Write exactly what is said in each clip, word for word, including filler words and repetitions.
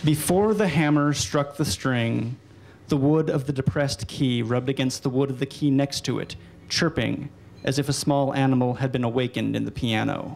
Before the hammer struck the string, the wood of the depressed key rubbed against the wood of the key next to it, chirping, as if a small animal had been awakened in the piano.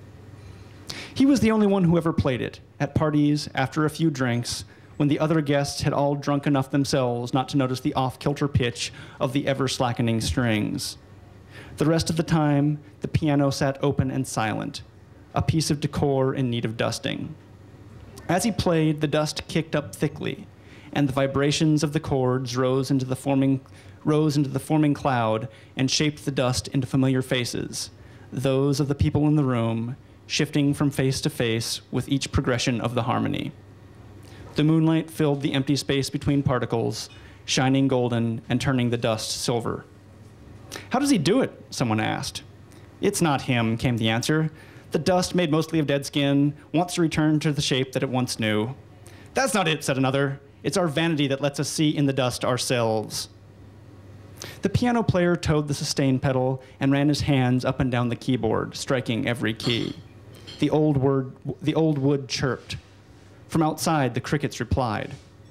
He was the only one who ever played it, at parties, after a few drinks, when the other guests had all drunk enough themselves not to notice the off-kilter pitch of the ever-slackening strings. The rest of the time, the piano sat open and silent, a piece of decor in need of dusting. As he played, the dust kicked up thickly, and the vibrations of the chords rose into the forming, rose into the forming cloud and shaped the dust into familiar faces, those of the people in the room, shifting from face to face with each progression of the harmony. The moonlight filled the empty space between particles, shining golden and turning the dust silver. "How does he do it?" someone asked. "It's not him," came the answer. "The dust, made mostly of dead skin, wants to return to the shape that it once knew." "That's not it," said another. "It's our vanity that lets us see in the dust ourselves." The piano player toed the sustain pedal and ran his hands up and down the keyboard, striking every key. The old, word, the old wood chirped. From outside, the crickets replied.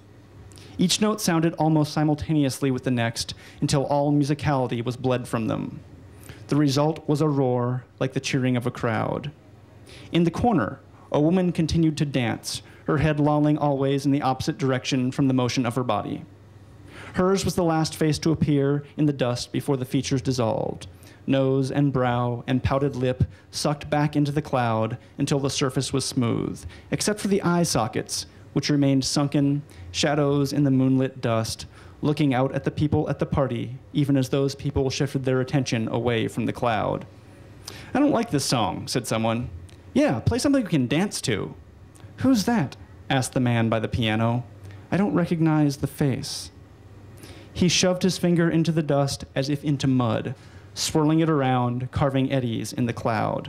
Each note sounded almost simultaneously with the next until all musicality was bled from them. The result was a roar like the cheering of a crowd. In the corner, a woman continued to dance, her head lolling always in the opposite direction from the motion of her body. Hers was the last face to appear in the dust before the features dissolved. Nose and brow and pouted lip sucked back into the cloud until the surface was smooth, except for the eye sockets, which remained sunken, shadows in the moonlit dust, looking out at the people at the party, even as those people shifted their attention away from the cloud. "I don't like this song," said someone. "Yeah, play something we can dance to." "Who's that?" asked the man by the piano. "I don't recognize the face." He shoved his finger into the dust as if into mud, swirling it around, carving eddies in the cloud.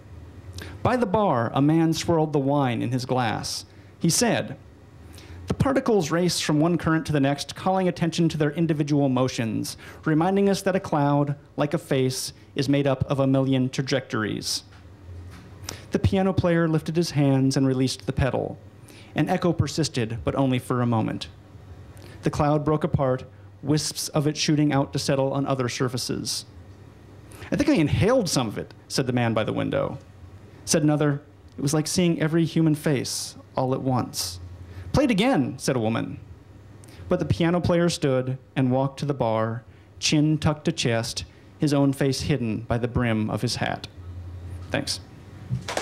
By the bar, a man swirled the wine in his glass. He said, "The particles race from one current to the next, calling attention to their individual motions, reminding us that a cloud, like a face, is made up of a million trajectories." The piano player lifted his hands and released the pedal. An echo persisted, but only for a moment. The cloud broke apart, wisps of it shooting out to settle on other surfaces. "I think I inhaled some of it," said the man by the window. Said another, "It was like seeing every human face all at once." "Play it again," said a woman. But the piano player stood and walked to the bar, chin tucked to chest, his own face hidden by the brim of his hat. Thanks.